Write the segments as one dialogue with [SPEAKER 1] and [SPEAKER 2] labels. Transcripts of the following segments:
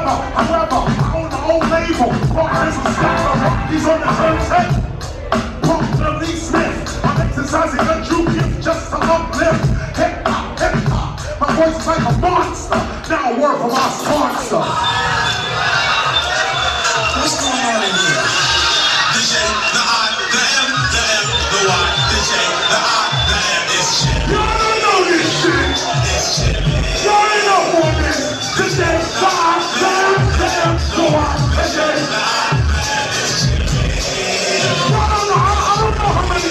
[SPEAKER 1] However, I own the old label. Rockers and Scott, Rockies on the turntable. Punk Lee Smith. I'm exercising a true gift just to uplift. Hip hop, hip hop. My voice is like a monster. Now a word from our sponsor.
[SPEAKER 2] What's going on in here? The J, the I, the M, the M, the Y. The J, the I, the M is shit.
[SPEAKER 1] Y'all don't know this shit.
[SPEAKER 2] It's shit.
[SPEAKER 1] Y'all ain't know on this. The J, the I, the M, the M, the Y. The J, the I, the M is shit. Y'all don't know. I don't know how many.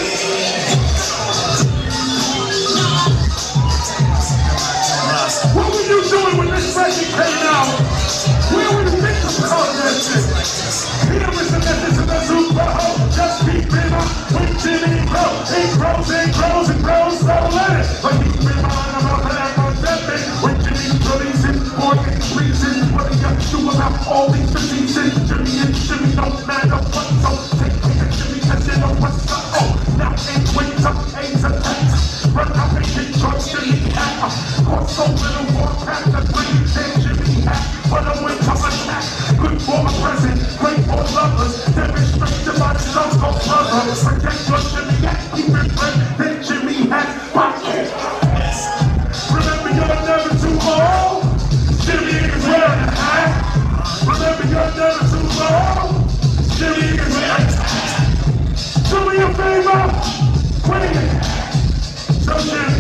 [SPEAKER 1] What were you doing when this record came out? Where were you thinking about that shit? Here is the message of the Super Bowl. Just keep in mind when Jimmy grows. It grows and grows and grows, so let it. But keep in mind about that pandemic. When Jimmy releases, boy, increases. What he got to do about all these diseases? Jimmy and Jimmy don't matter what, so take care of Jimmy, cause you know what's up. Oh, now ain't wait up, AIDS attacks. Run out and get drunk, Jimmy hat. Caught so little more past the green, then Jimmy hat. But I went to attack. Good for a present, great for lovers. Demonstrated by the Sunco brothers. Protect your Jimmy hat, keep it fresh. Then Jimmy hat, pocket. Remember you're never too old. Jimmy is wearing a hat. Remember you're never too old. Jimmy is wearing a hat. Do me a favor, bring it. So Jimmy,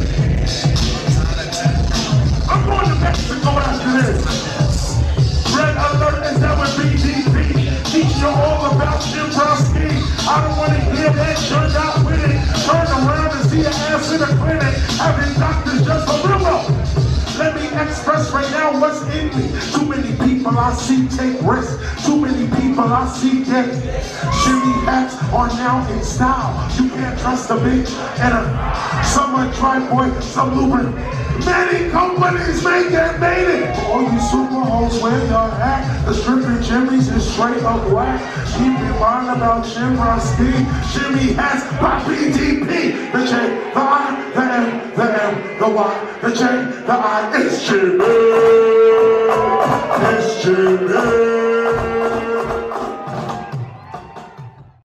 [SPEAKER 1] I'm going to Mexico after this. Red alert is that with BDP. Teach you all about Jim Broski. I don't want to hear that. Turned out with it. Turn around and see your ass in the clinic. Having doctors just a little. Let me express right now what's in me. Too many people I see take risks. Too many people I see get. Jimmy hats are now in style. You can't trust a bitch and a summer dry boy, some lubricant. Many companies may get mated. All you super hoes, where y'all at? The stripping Jimmy's is straight up whack. Keep in mind about Jim Broski. Jimmy hats by BDP. The J, the I, the M, the M, the Y. The J, the I, it's Jimmy. It's Jimmy.